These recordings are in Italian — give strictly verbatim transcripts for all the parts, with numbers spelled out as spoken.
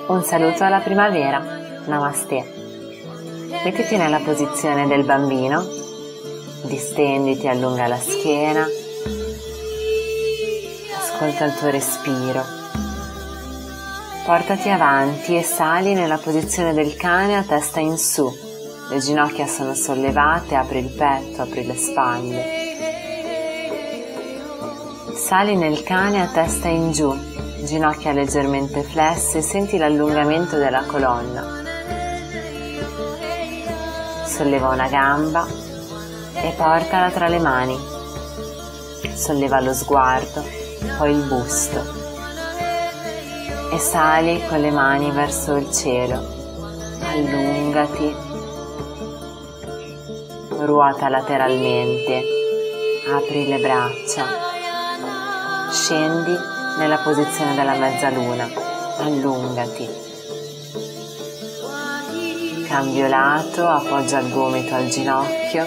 Un saluto alla primavera. Namaste. Mettiti nella posizione del bambino, distenditi, allunga la schiena, ascolta il tuo respiro, portati avanti e sali nella posizione del cane a testa in su, le ginocchia sono sollevate, apri il petto, apri le spalle, sali nel cane a testa in giù, ginocchia leggermente flesse, senti l'allungamento della colonna. Solleva una gamba e portala tra le mani. Solleva lo sguardo, poi il busto. E sali con le mani verso il cielo. Allungati. Ruota lateralmente. Apri le braccia. Scendi nella posizione della mezzaluna. Allungati. Cambio lato, appoggia il gomito al ginocchio,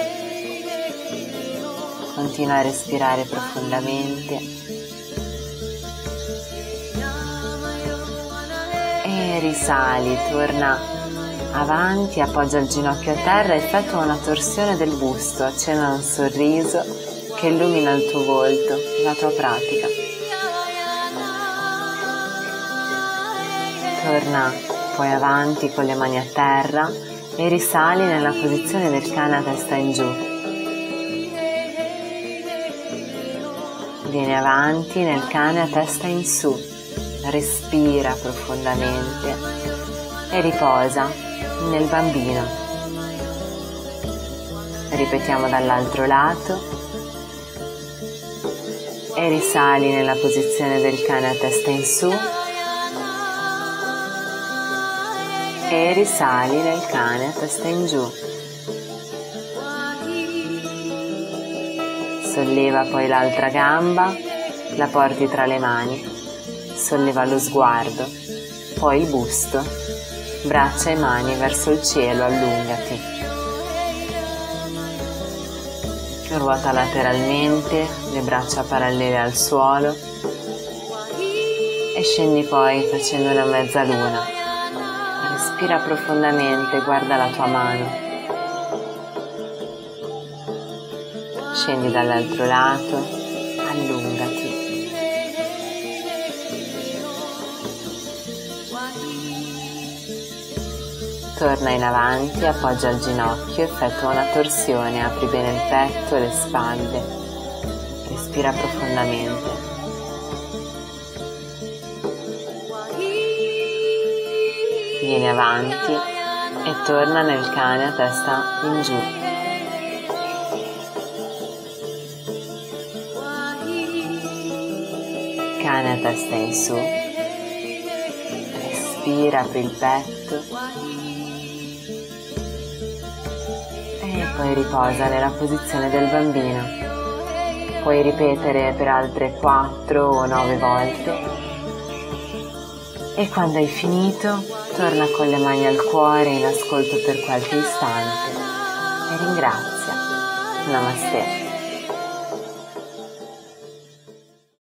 continua a respirare profondamente e risali, torna avanti, appoggia il ginocchio a terra, effettua una torsione del busto, accenna un sorriso che illumina il tuo volto, la tua pratica. Torna poi avanti con le mani a terra e risali nella posizione del cane a testa in giù. Vieni avanti nel cane a testa in su, respira profondamente e riposa nel bambino. Ripetiamo dall'altro lato e risali nella posizione del cane a testa in su. E risali nel cane a testa in giù. Solleva poi l'altra gamba, la porti tra le mani, solleva lo sguardo, poi il busto, braccia e mani verso il cielo, allungati. Ruota lateralmente, le braccia parallele al suolo e scendi poi facendo una mezzaluna. Respira profondamente, guarda la tua mano. Scendi dall'altro lato, allungati. Torna in avanti, appoggia il ginocchio, effettua una torsione, apri bene il petto e le spalle. Respira profondamente. Vieni avanti e torna nel cane a testa in giù. Cane a testa in su. Respira, apri il petto. E poi riposa nella posizione del bambino. Puoi ripetere per altre quattro o nove volte. E quando hai finito, torna con le mani al cuore in ascolto per qualche istante e ringrazia. Namaste.